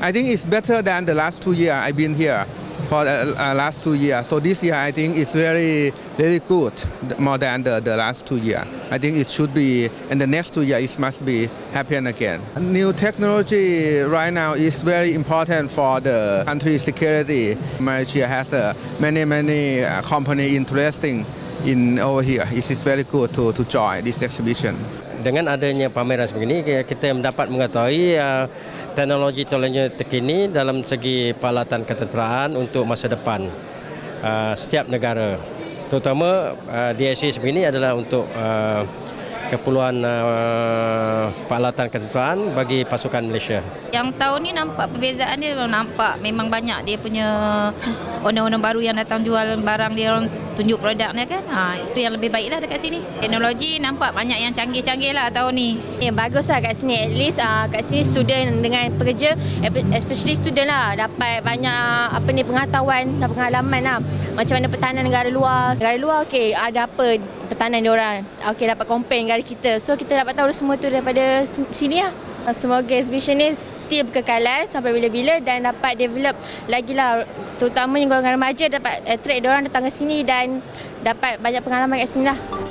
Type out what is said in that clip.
I think it's better than the last 2 years I've been here for the last 2 years. So this year I think it's very good, more than the last 2 years. I think it should be in the next 2 years it must be happen again. New technology right now is very important for the country's security. Malaysia has many company interesting in over here. It is very good to join this exhibition. Dengan adanya pameran sebegini, kita dapat mengetahui teknologi terkini dalam segi peralatan ketenteraan untuk masa depan setiap negara. Terutama DSC sebegini adalah untuk keperluan peralatan ketenteraan bagi pasukan Malaysia. Yang tahun ni nampak perbezaan dia, nampak memang banyak dia punya owner-owner baru yang datang jual barang dia, orang tunjuk produknya kan. Itu yang lebih baiklah dekat sini. Teknologi nampak banyak yang canggih-canggih lah tahun ni. Baguslah kat sini. At least kat sini student dengan pekerja, especially student lah, dapat banyak pengetahuan dan pengalaman lah. Macam mana pertahanan negara luar. Negara luar okey, ada apa pertahanan diorang. Okey, dapat compare negara kita. So kita dapat tahu semua tu daripada sini lah. Semoga exhibition ni still berkekalan sampai bila-bila dan dapat develop lagi lah. Terutamanya golongan remaja dapat attract diorang datang ke sini dan dapat banyak pengalaman kat sini lah.